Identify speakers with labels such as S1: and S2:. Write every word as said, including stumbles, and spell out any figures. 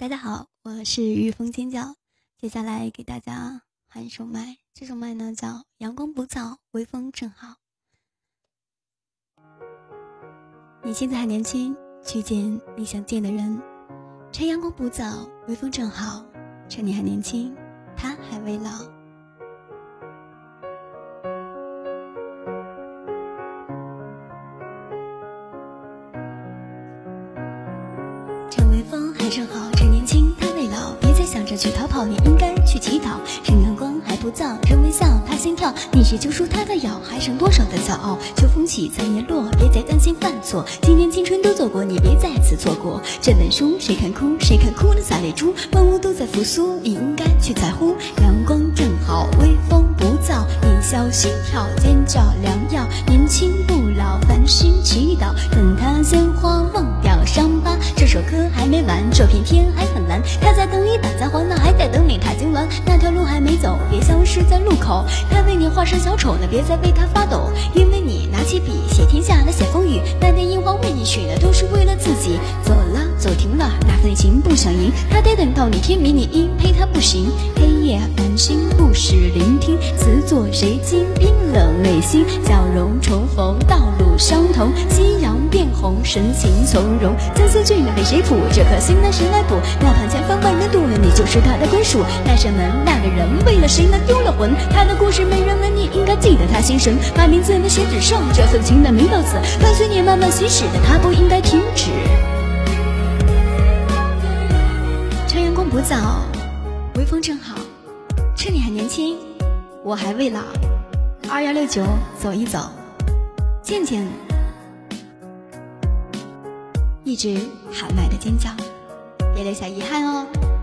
S1: 大家好，我是御风尖叫，接下来给大家喊一首麦，这首麦呢叫阳光不燥，微风正好。你现在还年轻，去见你想见的人，趁阳光不燥，微风正好，趁你还年轻，他还未老。趁微风还正好，趁年轻他未老，别再想着去逃跑，你应该去乞讨。趁阳光还不燥，人微笑他心跳，你是救赎他的药，还剩多少的骄傲？秋风起残叶落，别再担心犯错，今年青春都走过，你别再次错过。这本书谁看哭，谁看哭了洒泪珠，万物都在复苏，你应该去在乎。阳光正好，微风不燥，一笑心跳，尖叫良药，年轻不老，繁星祈祷，等他鲜花忘掉伤疤。这首歌还没完，这片天还很蓝，他在等你打在黄，那还在等你踏金銮。那条路还没走，别消失在路口，他为你画上小丑，那别再为他发抖，因为你拿起笔写天下，那写风雨，那点樱花为你许的都是为了自己。走了走停了，那份情不想赢，他得等到你天明，你硬陪他不行。黑夜繁星故事聆听，词作谁经冰冷内心，笑容重逢道路相同，夕阳变红神情从容。江思俊为谁谱，这颗心那谁来补，哪怕千帆万人渡，你就是他的归属。那扇门那个人为了谁呢丢了魂，他的故事没人问，你应该记得他心神，把名字呢写纸上，这份情的名到此，伴随你慢慢行驶的他不应该停止。趁阳光不燥，微风正好，趁你还年轻，我还未老。二幺六九走一走，见见一直喊麦的尖叫，别留下遗憾哦。